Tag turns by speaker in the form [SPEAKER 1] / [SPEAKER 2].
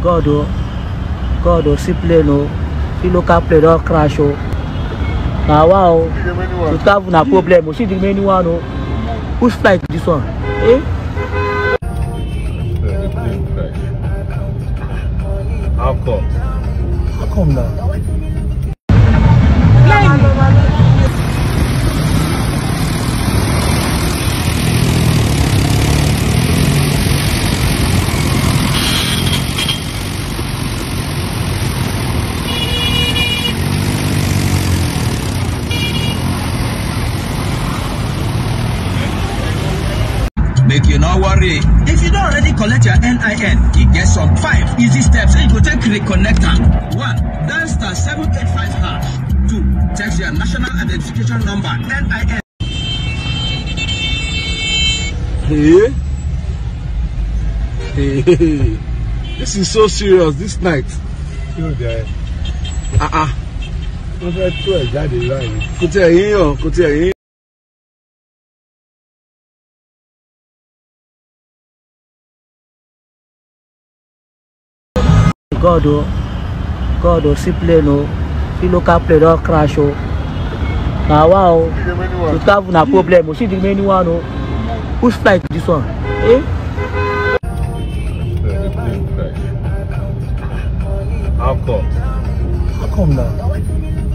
[SPEAKER 1] God, oh, see plane, oh, see local plane, don't crash, oh. Now, wow, to have a problem, oh, see the main one, oh. Whose flight is this one? Eh?
[SPEAKER 2] The plane crash. How come?
[SPEAKER 1] How come now?
[SPEAKER 3] Make you no worry. If you don't already collect your NIN, you get some 5 easy steps so you go take reconnect them. 1. Dial *785#. 2. Text your national identification number, NIN.
[SPEAKER 2] Hey. This is so serious this night. You there?
[SPEAKER 1] God, oh, see plane, oh, see local plane, don't crash, oh. Now, wow, to have a problem, oh, see the main one, oh. Whose flight is this one? Eh?
[SPEAKER 2] The plane crash. How come?
[SPEAKER 1] How come now?